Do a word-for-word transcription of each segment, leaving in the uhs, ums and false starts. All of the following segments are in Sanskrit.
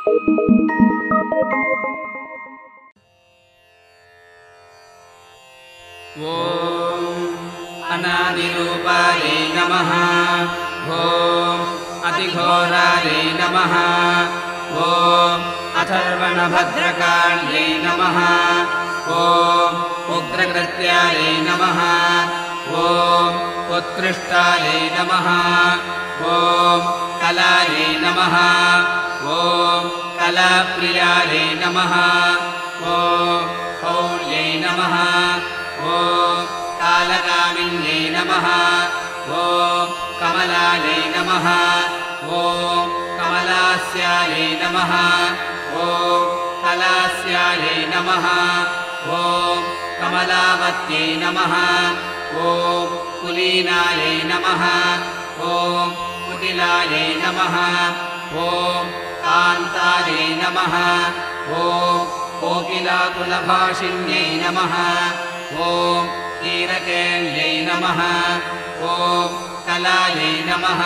ॐ अनादिरूपायै नमः। ॐ अतिघोरायै नमः। ॐ अथर्वणभद्रकार्यै नमः। ॐ उग्रकृत्यायै नमः। ॐ उत्कृष्टायै नमः। ॐ कलायै नमः। ॐ कलाप्रियायै नमः। ॐ कौल्यै नमः। ॐ कालकामिन्यै नमः। ॐ कमलायै नमः। ॐ कमलास्यायै नमः। ॐ कलास्यायै नमः। ॐ कमलावत्यै नमः। ॐ कुलीनायै नमः। ॐ कुटिलायै नमः। ॐ कान्तायै नमः। ॐ कोकिलाकुलभाषिण्यै नमः। ॐ कीरकेल्यै नमः। ॐ कलायै नमः।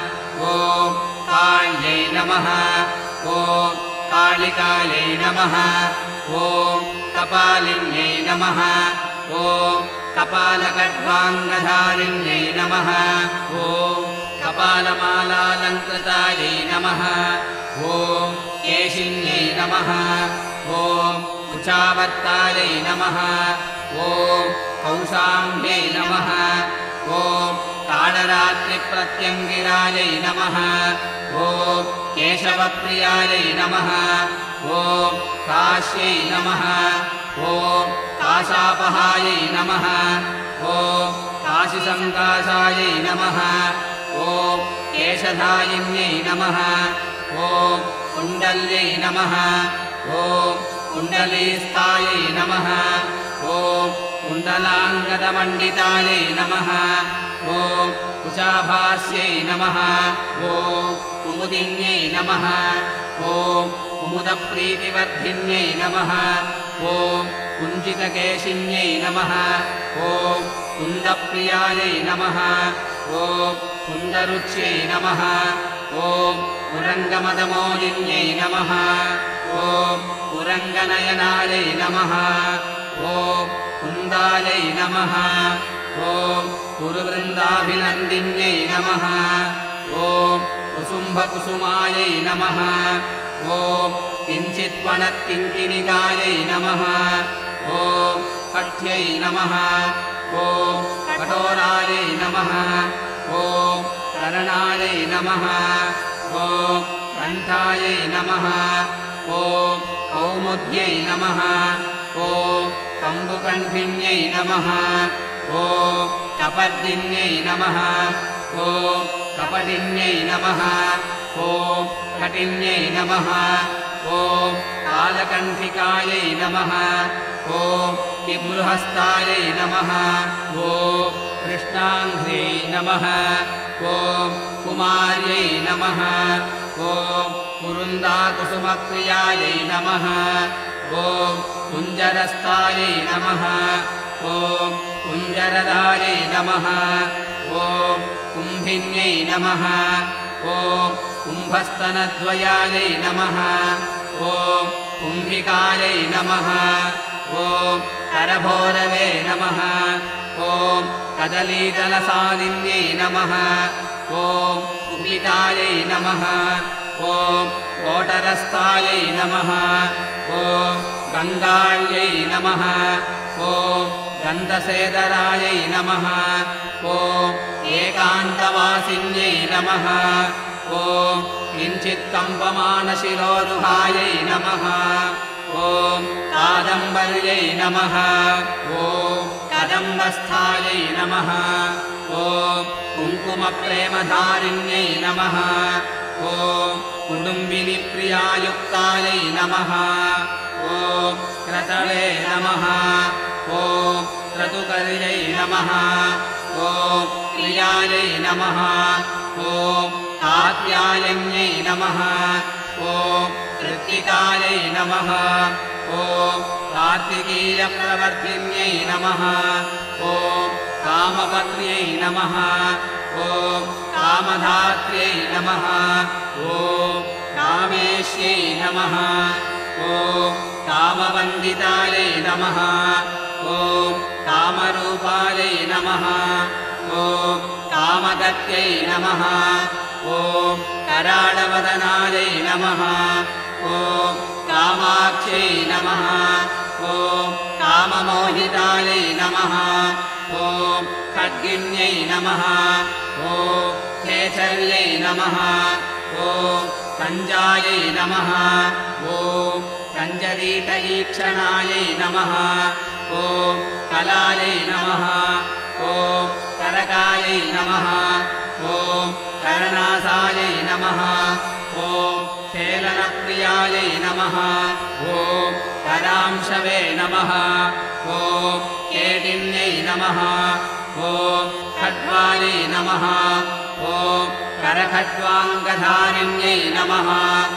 ॐ काल्यै नमः। ॐ कालिकायै नमः। ॐ कपालिन्यै नमः। ॐ कपालकड्वाङ्गधारिण्यै नमः। ॐ कपालमालालङ्कृतायै नमः। ॐ केशिन्यै नमः। ॐ कुचावर्तायै नमः। ॐ कौशाम्ब्यै नमः। ॐ कालरात्रिप्रत्यङ्गिरायै नमः। ॐ केशवप्रियायै नमः। ॐ काश्यै नमः। ॐ काशापहायै नमः। ॐ काशिसङ्काशायै नमः। ॐ केशधायिन्यै नमः। ॐ कुण्डल्यै नमः। ॐ कुण्डलीस्थायै नमः। ॐ कुण्डलाङ्गदमण्डितायै नमः। ॐ कुचाभास्यै नमः। ॐ कुमुदिन्यै नमः। ॐ कुमुदप्रीतिवर्धिन्यै नमः। ॐ कुञ्जितकेशिन्यै नमः। ॐ कुन्दप्रियायै नमः। ॐ कुन्दरुच्यै नमः। ॐ कुरङ्गमदमोदिन्यै नमः। ॐ कुरङ्गनयनायै नमः। ॐ कुन्दायै नमः। ॐ कुरुवृन्दाभिनन्दिन्यै नमः। ॐ कुसुम्भकुसुमायै नमः। ॐ किञ्चित्वनत्किङ्किणिकायै नमः। ॐ कठ्यै नमः। ॐ कठोरायै नमः। ॐ करणायै नमः। ॐ कण्ठायै नमः। ॐ कौमुद्यै नमः। ॐ कम्बुकण्ठिन्यै नमः। ॐ कपर्दिन्यै नमः। ॐ कपटिन्यै नमः। ॐ कटिन्यै नमः। ॐ कालकण्ठिकायै नमः। ॐ किबृहस्तायै नमः। ॐ कृष्णाङ्घ्र्यै नमः। ॐ कुमार्यै नमः। ॐ कुरुन्दाकुसुमप्रियायै नमः। ॐ कुञ्जरस्थायै नमः। ॐ कुञ्जरधायै नमः। ॐ कुम्भिन्यै नमः। ॐ कुम्भस्तनद्वयायै नमः। ॐ कुम्भिकायै नमः। ॐ करभोरवे नमः। ॐ कदलीतलसादिन्यै नमः। ॐ कुपितायै नमः। ॐ कोटरस्थायै नमः। ॐ गङ्गायै नमः। ॐ गन्धसेदरायै नमः। ॐ एकान्तवासिन्यै नमः। ॐ किञ्चित्कम्पमानशिरोरुहायै नमः। ॐ कादम्बर्यै नमः। ॐ कदम्बस्थायै नमः। ॐ कुङ्कुमप्रेमधारिण्यै नमः। ॐ कुडुम्बिनिप्रियायुक्तायै नमः। ॐ क्रतवे नमः। ॐ क्रतुकर्यै नमः। ॐ प्रियायै नमः। ॐ कात्यायन्यै नमः। ॐ कृत्तिकायै नमः। ॐ कार्तिकीयप्रवर्तिन्यै नमः। ॐ कामपत्न्यै नमः। ॐ कामधात्र्यै नमः। ॐ कामेश्यै नमः ॐ कामवन्दितायै नमः ॐ कामरूपायै नमः ॐ कामगत्यै नमः ॐ कराळवदनायै नमः ॐ कामाक्ष्यै नमः ॐ काममोहितायै नमः ॐ खड्गिन्यै नमः ॐ केचर्यै नमः ॐ कञ्जायै नमः ॐ कञ्जरीटईक्षणायै नमः ॐ कलायै नमः ॐ करकायै नमः ॐ करनासायै नमः ॐ खेलनप्रियायै नमः ॐ करांशवे नमः ॐ केटिन्यै नमः ॐ खड्वायै नमः ॐ करखड्वाङ्गधारिण्यै नमः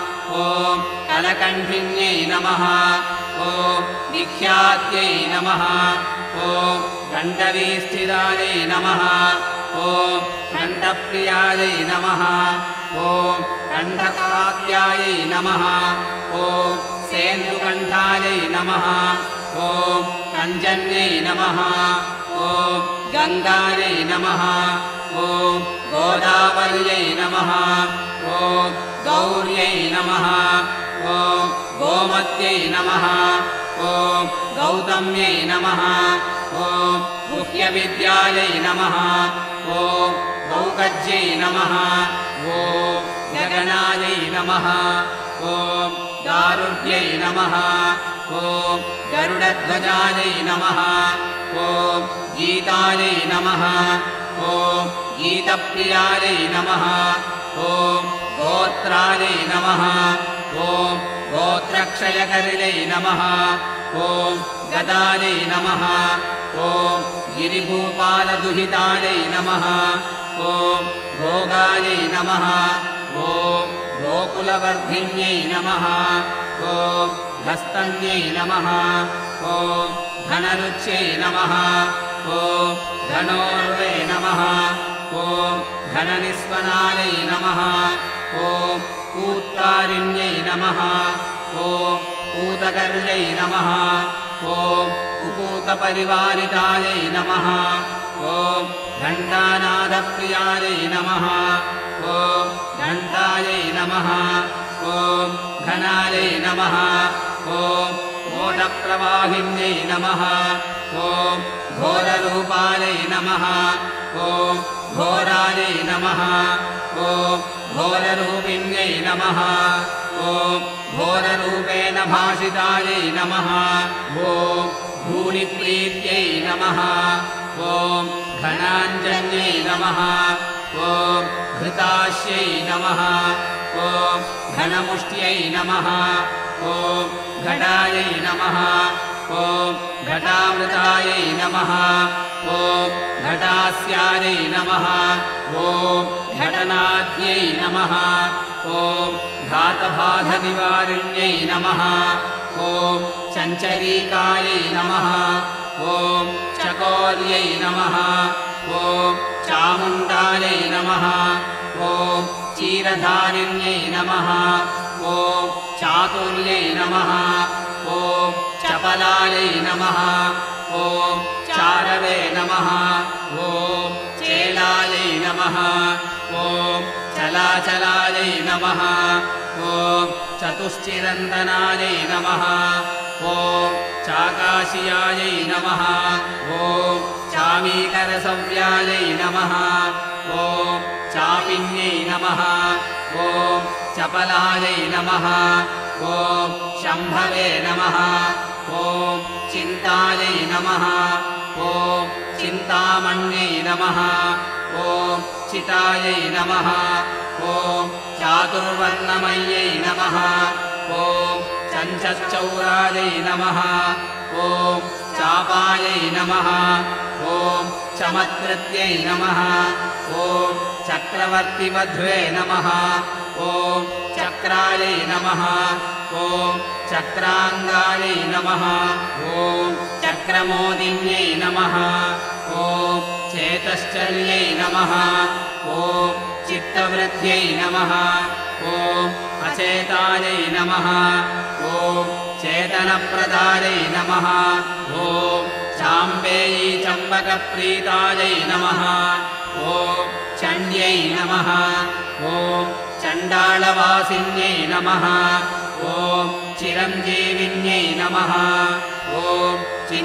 ॐ कलकण्ठिन्यै नमः ॐ निख्यात्यै नमः ॐ गण्डवीस्थिरायै नमः ॐ गण्डप्रियायै नमः ॐ गण्डकात्यायै नमः ॐ सेन्दुकण्ठायै नमः ॐ कञ्जन्यै नमः ॐ गङ्गायै नमः ॐ गोदावर्यै नमः ॐ गौर्यै नमः ॐ गोमत्यै नमः ॐ गौतम्यै नमः ॐ गुह्यविद्यायै नमः ॐ गौगज्यै नमः ॐ गगनायै नमः ॐ गारुड्यै नमः ॐ गरुडध्वजायै नमः ॐ गीतायै नमः ॐ गीतप्रियायै नमः ॐ गोत्रायै नमः ॐ गोत्रक्षयकरिणै नमः ॐ गदायै नमः ॐ गिरिभूपालदुहितायै नमः ॐ भोगायै नमः ॐ गोकुलवर्धिन्यै नमः ॐ हस्तन्यै नमः ॐ धनरुच्यै नमः ॐ धनोर्वे नमः ॐ धननिस्वनायै नमः ॐ कूत्तारिण्यै नमः ॐ कूतकर्यै नमः ॐ कुकूतपरिवारितायै नमः ॐ घण्टानादप्रियायै नमः ॐ घण्टायै नमः ॐ घनायै नमः ॐ ओटप्रवाहिन्यै नमः ॐ घोररूपायै नमः ॐ घोरायै नमः ॐ घोररूपिण्यै नमः ॐ घोररूपेण भाषितायै नमः ॐ धूलिप्रीत्यै नमः ॐ घनाञ्जन्यै नमः ॐ घृतास्यै नमः ॐ घनमुष्ट्यै नमः ॐ घटायै नमः ॐ घटामृतायै नमः ॐ घटास्यायै नमः ॐ घटनाद्यै नमः ॐ घातबाधनिवारिण्यै नमः ॐ चञ्चरीकायै नमः ॐ चकोर्यै नमः ॐ चामुण्डायै नमः ॐ चीरधारिण्यै नमः ॐ चातुर्यै नमः ॐ चपलायै नमः ॐ चारवे नमः ॐ चेलायै नमः ॐ चलाचलायै नमः ॐ चतुश्चिरन्दनायै नमः ॐ चाकाशियायै नमः ॐ चामीकरसव्यायै नमः ॐ चापिन्यै नमः ॐ चपलायै नमः ॐ शम्भवे नमः ॐ चिन्तायै नमः ॐ चिन्तामण्यै नमः ॐ चितायै नमः ॐ चातुर्वर्णमय्यै नमः ॐ चञ्चश्चौरायै नमः ॐ चापायै नमः ॐ चमत्कृत्यै नमः ॐ चक्रवर्तिवध्वे नमः ॐ चक्रायै नमः ॐ चक्राङ्गायै नमः ॐ चक्रमोदिन्यै नमः ॐ चेतश्चर्यै नमः ॐ चित्तवृद्ध्यै नमः ॐ सचेतायै नमः ॐ चेतनप्रदायै नमः ॐ चाम्बेयी चम्बकप्रीतायै नमः ॐ चण्ड्यै नमः ॐ चण्डालवासिन्यै नमः ॐ चिरञ्जीविन्यै नमः ॐ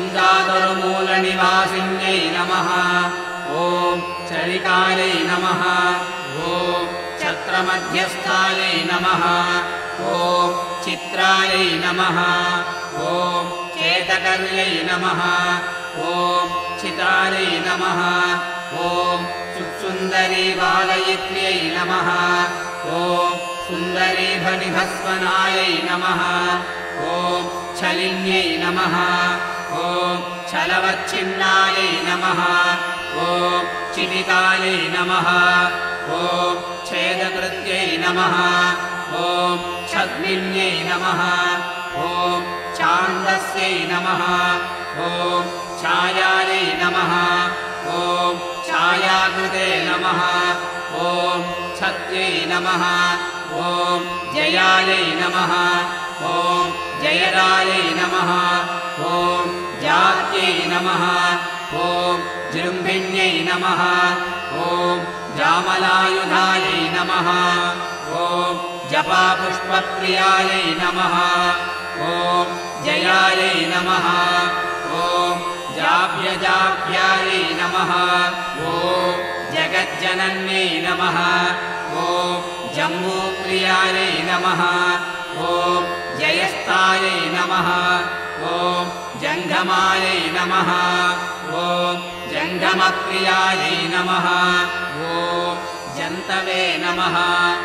चिन्तातुरमूलनिवासिन्यै नमः ॐ चरिकायै नमः ॐ छत्रमध्यस्थायै नमः ॐ चित्रायै नमः ॐ चेतकर्यै नमः ॐ चितायै नमः ॐ सुन्दरी बालयित्र्यै नमः ॐ सुन्दरीभनिभस्वनायै नमः ॐ छलिन्यै नमः ॐ छलवच्छिन्नायै नमः ॐ चिलिकायै नमः ॐ छेदकृत्यै नमः ॐ छद्मिन्यै नमः ॐ छान्दस्यै नमः ॐ छायायै नमः ॐ छायाकृते नमः ॐ छत्यै नमः ॐ जयायै नमः ॐ जयरायै नमः ॐ जात्यै नमः ॐ जृम्भिण्यै नमः ॐ जामलायुधायै नमः ॐ जपापुष्पप्रियायै नमः ॐ जयायै नमः ॐ जाभ्यजाभ्यायै नमः ॐ जगज्जनन्यै नमः ॐ जम्बूप्रियायै नमः ॐ जयस्तायै नमः ॐ जङ्गमायै नमः ॐ जङ्गमप्रियायै नमः ॐ जन्तवे नमः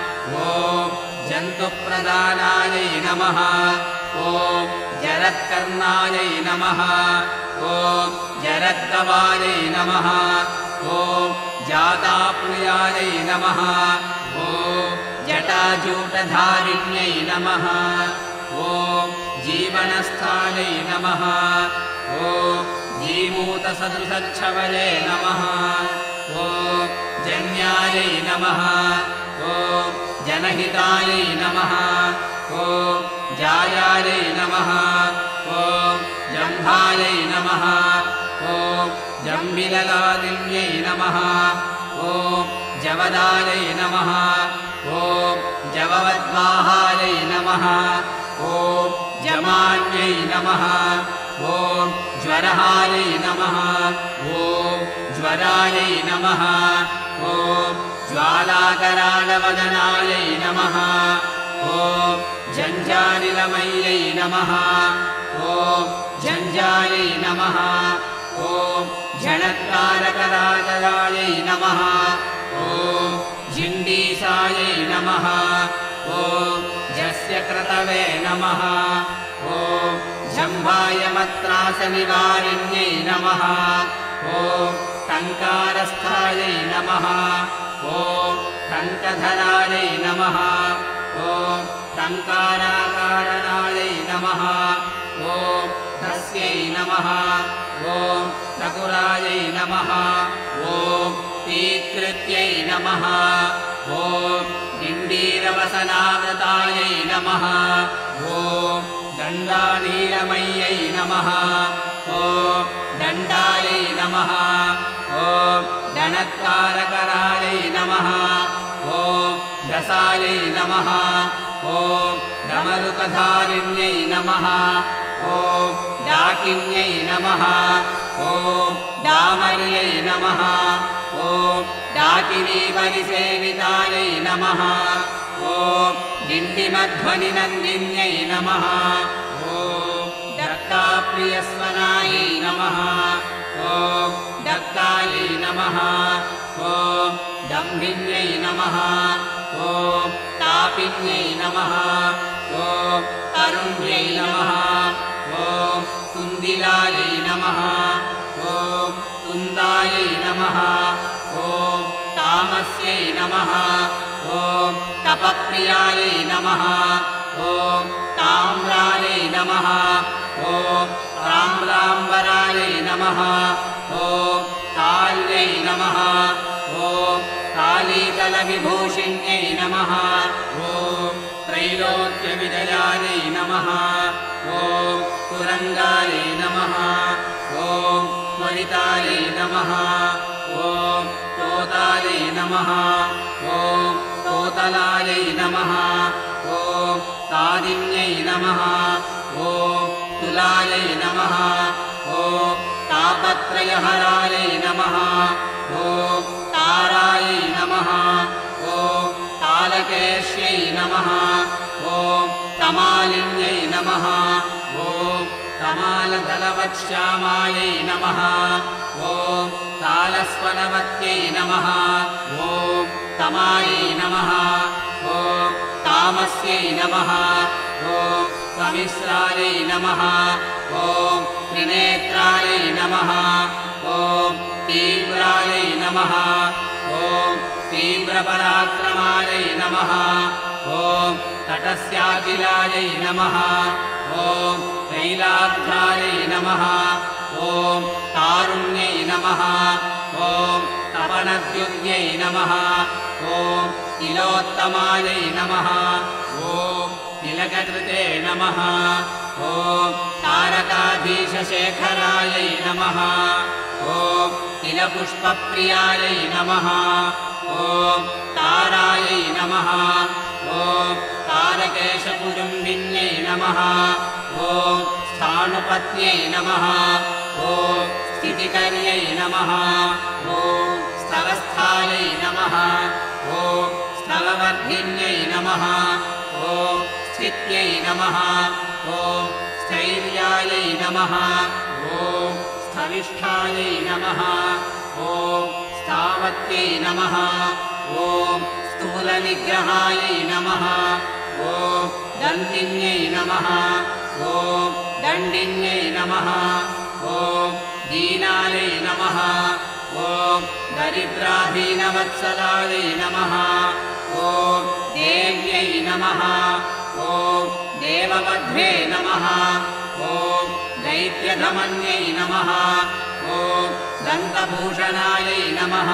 ॐ जन्तुप्रदानायै नमः ॐ जरत्कर्णायै नमः ॐ जरद्गवायै नमः ॐ जाताप्रियायै नमः ॐ जटाजूटधारिण्यै नमः ॐ जीवनस्थायै नमः ॐ जीमूतसदृशच्छवये नमः ॐ जन्यायै नमः ॐ जनहितायै नमः ॐ जायायै नमः ॐ जम्भायै नमः ॐ जम्बिललादिन्यै नमः ॐ जवदायै नमः ॐ जववद्वाहायै नमः ॐ जमान्यै नमः ॐ ज्वरहायै नमः ॐ ज्वरायै नमः ॐ ज्वालाकरालवदनायै नमः ॐ झञ्झानिलमय्यै नमः ॐ झञ्झायै नमः ॐ झणत्कारकराजयायै नमः ॐ झिण्डीसायै नमः ॐ झस्यक्रतवे नमः ॐ झम्भायमत्रासनिवारिण्यै नमः ॐ टङ्कारस्थायै नमः ॐ टङ्कधरायै नमः ॐ टङ्काराकारणायै नमः ॐ तस्यै नमः ॐ टकुरायै नमः ॐ तीकृत्यै नमः ॐ डिण्डीरवसनावृतायै नमः ॐ दण्डानीलमय्यै नमः ॐ दण्डायै नमः ॐ दणत्कारकरायै नमः ॐ दसायै नमः ॐ डमरुकधारिण्यै नमः ॐ डाकिन्यै नमः ॐ डामर्यै नमः ॐ डाकिनीपरिसेवितायै नमः ॐ डिण्डिमध्वनिनन्दिन्यै नमः ॐ दत्ताप्रियस्वनायै नमः ॐ दत्तायै नमः ॐ दम्भिन्यै नमः ॐ तापिन्यै नमः ॐ तरुण्यै नमः ॐ कुन्दिलायै नमः ॐ कुन्दायै नमः ॐ तामस्यै नमः ॐ तपप्रियायै नमः ॐ ताम्रायै नमः ॐ ताम्राम्बरायै नमः ॐ ताल्यै नमः ॐ कालीतलविभूषिण्यै नमः ॐ त्रैलोक्यविजयायै नमः ॐ तुरङ्गायै नमः ॐ त्वरितायै नमः ॐ तोतायै नमः ॐ तोतलायै नमः ॐ तादिन्यै नमः ॐ तुलायै नमः ॐ तापत्रयहरायै नमः ॐ तारायै नमः ॐ तालकेश्यै नमः ॐ तमालिन्यै नमः ॐ तमालदलवत्श्यामायै नमः ॐ तालस्वनवत्यै नमः ॐ तमायै नमः ॐ तामस्यै नमः ॐ त्वमिश्रायै नमः ॐ त्रिनेत्रायै नमः ॐ तीव्रायै नमः ॐ तीव्रपराक्रमायै नमः ॐ तटस्याखिलायै नमः ॐ तैलाध्यायै नमः ॐ तारुण्यै नमः ॐ तपनद्युत्यै नमः ॐ तिलोत्तमायै नमः ॐ तिलककृते नमः ॐ तारकाधीशशेखरायै नमः ॐ तिलपुष्पप्रियायै नमः ॐ तारायै नमः ॐ तारकेशकुटुम्बिन्यै नमः ॐ स्थाणुपत्न्यै नमः ॐ स्थितिकर्यै नमः ॐ स्थवस्थायै नमः ॐ स्थलवर्धिन्यै नमः ॐ स्थित्यै नमः ॐ स्थैर्यायै नमः ॐ स्थविष्ठायै नमः ॐ स्थावत्यै नमः ॐ स्थूलनिग्रहायै नमः ॐ दन्दिन्यै नमः ॐ दण्डिन्यै नमः ॐ दीनायै नमः ॐ दरिद्राधीनवत्सलायै नमः ॐ देव्यै नमः ॐ देववध्वे नमः ॐ दैत्यधमन्यै नमः ॐ दन्तभूषणायै नमः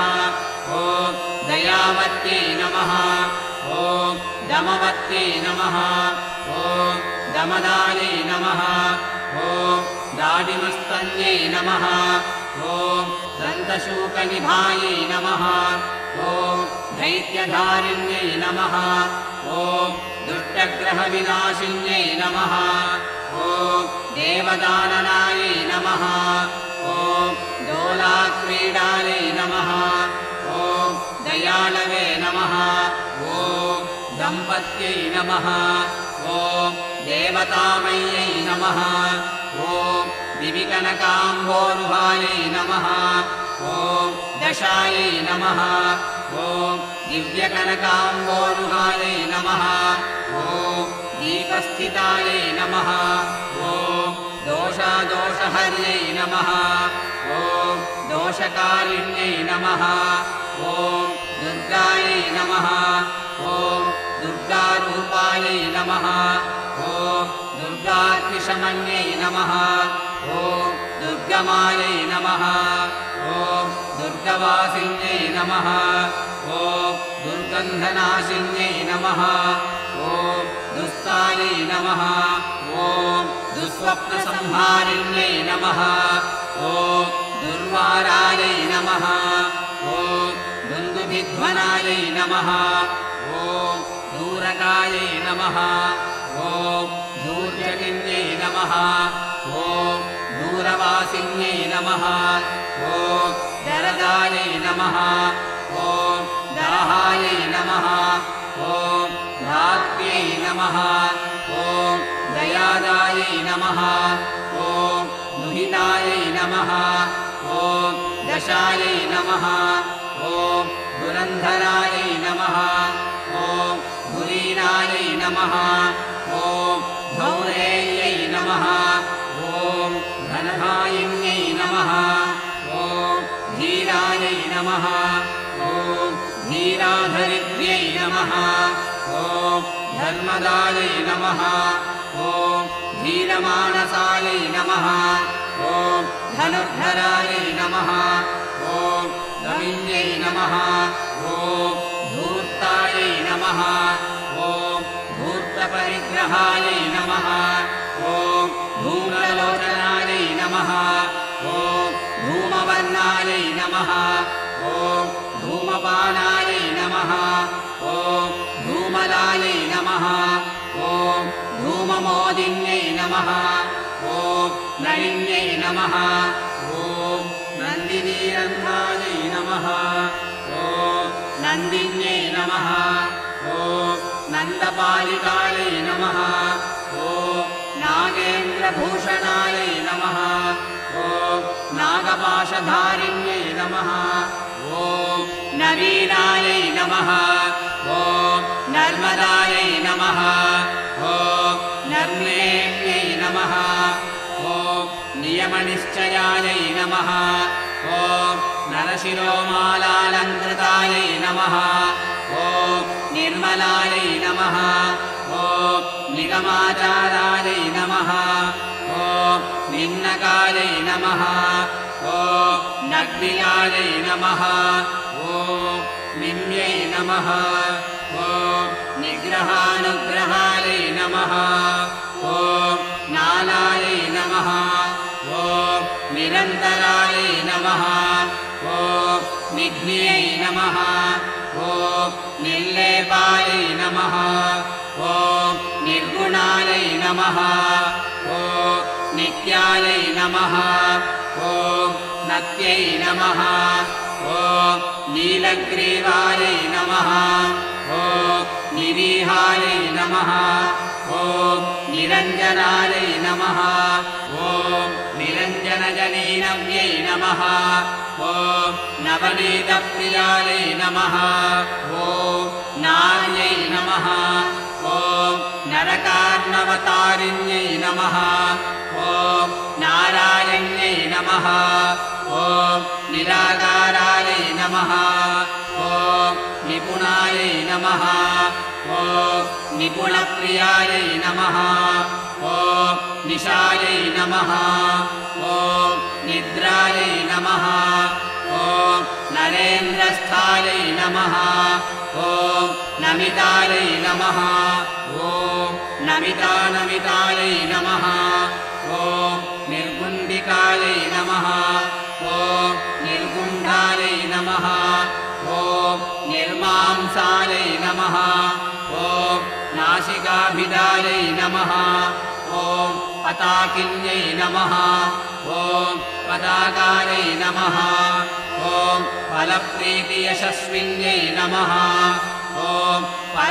ॐ दयावत्यै नमः ॐ दमवत्यै नमः ॐ दमदायै नमः ॐ दाडिमस्तन्यै नमः ॐ दन्तशूकनिभायै नमः ॐ दैत्यधारिण्यै नमः ॐ दुष्टग्रहविनाशिन्यै नमः ॐ देवदाननायै नमः ॐ दोलाक्रीडायै नमः ॐ दयालवे नमः ॐ दम्पत्यै नमः ॐ देवतामय्यै नमः ॐ दिविकनकाम्भोरुहायै नमः ॐ दशायै नमः ॐ दिव्यकनकाम्भोरुहायै नमः ॐ दीपस्थितायै नमः ॐ दोषादोषहर्यै नमः ॐ दोषकारिण्यै नमः ॐ दुर्गायै नमः ॐ दुर्गारूपायै नमः ॐ दुर्गाग्निशमन्यै नमः ॐ दुर्गमायै नमः ॐ दुर्गवासिन्यै नमः ॐ दुर्गन्धनाशिन्यै नमः ॐ दुस्तायै नमः ॐ दुःस्वप्नसंहारिण्यै नमः ॐ दुर्वारायै नमः ॐ दुन्दुभिध्वनायै नमः ॐ दूरकायै नमः ॐ दूर्जटिन्यै नमः ॐ दूरवासिन्यै नमः ॐ दरदायै नमः ॐ दाहायै नमः ॐ धात्र्यै नमः ॐ दयादायै नमः ॐ दुहितायै नमः ॐ दशायै नमः ॐ धुरन्धरायै नमः ॐ धुरीणायै नमः ॐ धौरेयै नमः ॐ घनधायिन्यै नमः ॐ धीरायै नमः ॐ धीराधरित्र्यै नमः ॐ धर्मदायै नमः ॐ धीरमानसायै नमः ॐ धनुर्धरायै नमः ॐ गविन्यै नमः ॐ धूर्तायै नमः ॐ धूर्त धूम्रविग्रहायै नमः ॐ धूम्रलोचनायै नमः ॐ धूमवर्णायै नमः ॐ धूमपानायै नमः ॐ धूमलायै नमः ॐ धूममोदिन्यै नमः ॐ नलिन्यै नमः ॐ नन्दिनीरन्ध्रायै नमः ॐ नन्दिन्यै नमः ॐ नन्दपालिकायै नमः ॐ नागेन्द्रभूषणायै नमः ॐ नागपाशधारिण्यै नमः ॐ नवीनायै नमः ॐ नर्मदायै नमः ॐ नर्मेण्यै नमः ॐ नियमनिश्चयायै नमः ॐ नरशिरोमालालङ्कृतायै नमः ॐ निर्मलायै नमः ॐ निगमाचारायै नमः ॐ निम्नकायै नमः ॐ नग्निकायै नमः ॐ निम्यै नमः ॐ निग्रहानुग्रहायै नमः ॐ नालायै नमः ॐ निरन्तरायै नमः ॐ निघ्न्यै नमः ॐ निर्लेपायै नमः ॐ निर्गुणायै नमः ॐ नित्यायै नमः ॐ नत्यै नमः ॐ नीलग्रीवायै नमः ॐ निरीहायै नमः ॐ निरञ्जनायै नमः ॐ निरञ्जनजनीनव्यै नमः ॐ नवनीतप्रियायै नमः ॐ नार्यै नमः ॐ नरकार्णवतारिण्यै नमः ॐ नारायण्यै नमः ॐ निराकारायै नमः ॐ निपुणायै नमः ॐ निपुणप्रियायै नमः ॐ निशायै नमः ॐ निद्रायै नमः ॐ नरेन्द्रस्थायै नमः ॐ नमितायै नमः ॐ नमितानमितायै नमः ॐ निर्गुण्डिकायै नमः ॐ निर्गुण्डायै नमः ॐ निर्मांसायै नमः ॐ नासिकाभिदायै नमः ॐ पताकिन्यै नमः ॐ पताकायै नमः ॐ फलप्रीतियशस्विन्यै नमः ॐ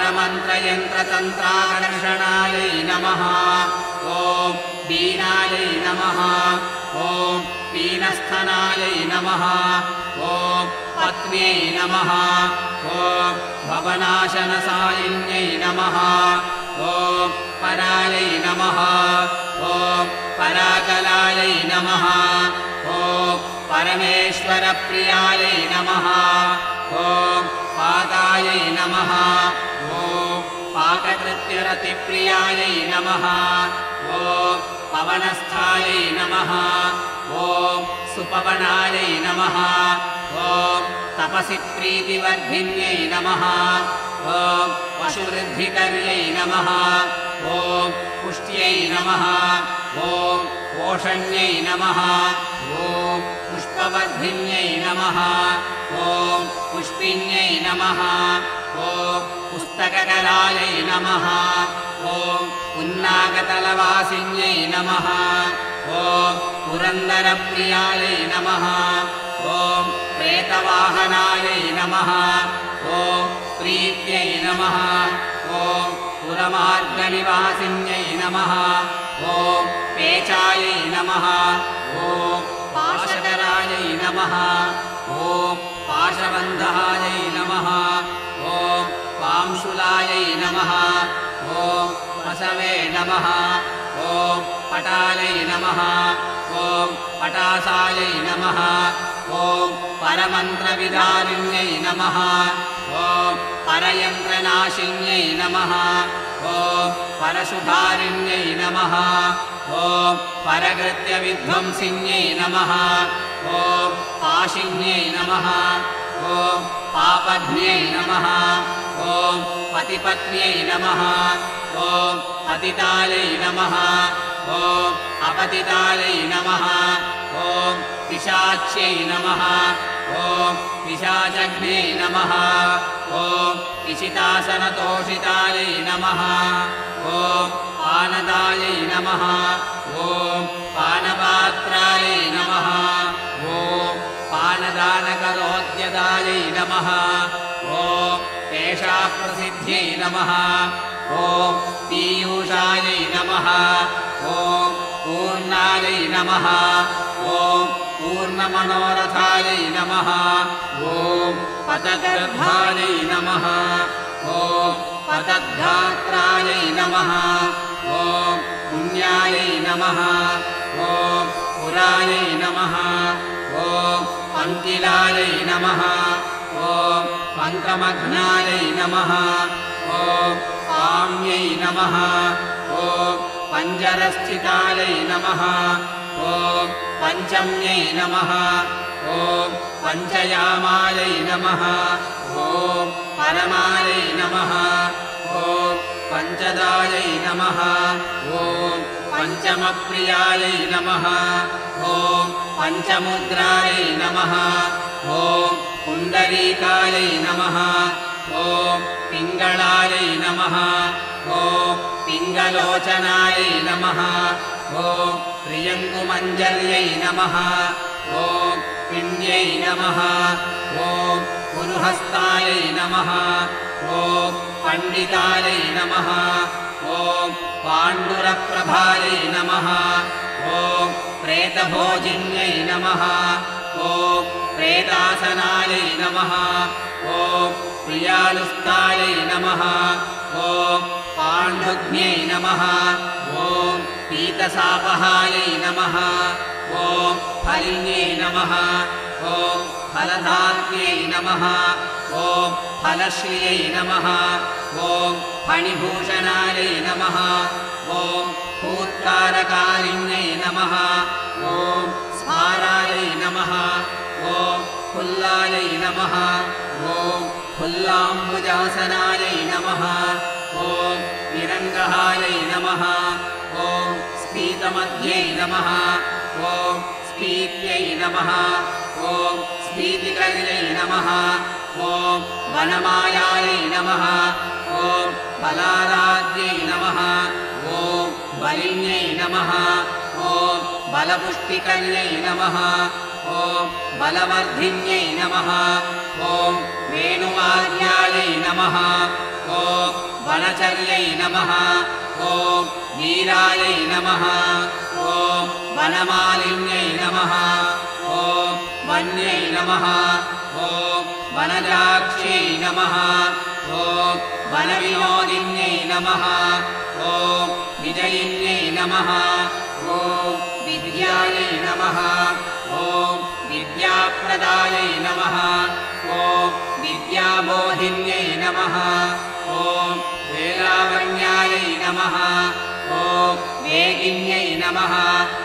परमन्त्रयन्त्रतन्त्राकर्षणायै नमः ॐ दीनायै नमः ॐ पीनस्थनायै नमः ॐ पत्न्यै नमः ॐ भवनाशनसायिन्यै नमः ॐ परायै नमः ॐ पराकलायै नमः ॐ परमेश्वरप्रियायै नमः ॐ पाकायै नमः ॐ पाककृत्यरतिप्रियायै नमः ॐ पवनस्थायै नमः ॐ सुपवनायै नमः ॐ तपसि प्रीतिवर्धिन्यै नमः ॐ पशुवृद्धिकर्यै नमः ॐ पुष्ट्यै नमः ॐ पोषण्यै नमः ॐ पुष्पवर्धिन्यै नमः ॐ पुष्पिन्यै नमः ॐ पुस्तककलायै नमः ॐ पुन्नागतलवासिन्यै नमः ॐ पुरन्दरप्रियायै नमः ॐ प्रेतवाहनायै नमः ॐ प्रीत्यै नमः ॐ पुरमार्गनिवासिन्यै नमः ॐ पेचायै नमः ॐ पाशकरायै नमः ॐ पाशबन्धायै नमः ॐ पांशुलायै नमः ॐ पशवे नमः ॐ पटालै नमः ॐ पटासायै नमः ॐ परमन्त्रविधारिण्यै नमः ॐ परयन्त्रनाशिन्यै नमः ॐ परशुधारिण्यै नमः ॐ परकृत्यविध्वंसिन्यै नमः ॐ पाशिन्यै नमः ॐ पापघ्न्यै नमः ॐ पतिपत्न्यै नमः ॐ पतितायै नमः ॐ अपतितायै नमः ॐ पिशाच्यै नमः ॐ पिशाचग्ने नमः ॐ इशितासनतोषितायै नमः ॐ पानदायै नमः ॐ पानपात्रायै नमः ॐ पानदानकरोद्यदायै नमः ॐ पेशाप्रसिद्ध्यै नमः ॐ पीयूषायै नमः ॐ पूर्णायै नमः ॐ पूर्णमनोरथायै नमः ॐ पतगर्भायै नमः ॐ पतद्धात्रायै नमः ॐ पुण्यायै नमः ॐ पुरायै नमः ॐ पङ्किलायै नमः ॐ पङ्कमघ्नायै नमः ॐ पाम्यै नमः ॐ पञ्जरस्थितायै नमः ॐ पञ्चम्यै नमः ॐ पञ्चयामायै नमः ॐ परमायै नमः ॐ पञ्चदायै नमः ॐ पञ्चमप्रियायै नमः ॐ पञ्चमुद्रायै नमः ॐ पुण्डरीकायै नमः ॐ पिङ्गळायै नमः ॐ पिङ्गलोचनायै नमः ॐ प्रियङ्गुमञ्जर्यै नमः ॐ पिण्यै नमः ॐ पुरुहस्तायै नमः ॐ पण्डितायै नमः ॐ पाण्डुरप्रभायै नमः ॐ प्रेतभोजिन्यै नमः ॐ प्रेतासनायै नमः ॐ प्रियालुस्तायै नमः ॐ पाण्डुज्ञै नमः ॐ पीतसापहायै नमः ॐ फलिन्यै नमः ॐ फलधात्र्यै नमः ॐ फलश्रियै नमः ॐ फणिभूषणायै नमः ॐ फूत्कारकारिण्यै नमः ॐ स्मारायै नमः ॐ फुल्लायै नमः ॐ फुल्लाम्बुजासनायै नमः ॐ निरङ्गहायै नमः ॐ स्फीतमध्यै नमः ॐ स्फीत्यै नमः ॐ स्फीतिकर्यै नमः ॐ वनमायायै नमः ॐ बलाराध्यै नमः ॐ बलिन्यै नमः ॐ बलपुष्टिकर्यै नमः ॐ बलवर्धिन्यै नमः ॐ वेणुवाद्यायै नमः ॐ वनचर्यै नमः ॐ वीरायै नमः ॐ वनमालिन्यै नमः ॐ वन्यै नमः ॐ वनजाक्ष्यै नमः ॐ वनविनोदिन्यै नमः ॐ विजयिन्यै नमः ॐ विद्यायै नमः ॐ विद्याप्रदायै नमः ॐ विद्याबोधिन्यै नमः ॐ वेलावण्यायै नमः ॐ वेगिन्यै नमः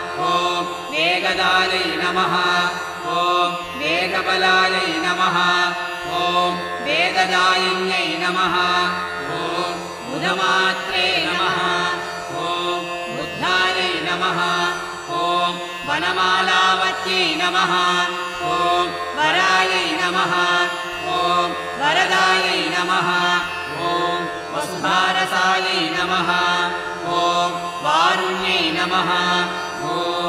ॐ वेगदायै नमः ॐ वेगबलायै नमः ॐ वेगदायिन्यै नमः ॐ बुधमात्रे नमः ॐ बुद्धायै नमः ॐ वनमालावत्यै नमः ॐ वरायै नमः ॐ वरदायै नमः ॐ वसुधारसायै नमः ॐ वारुण्यै नमः ॐ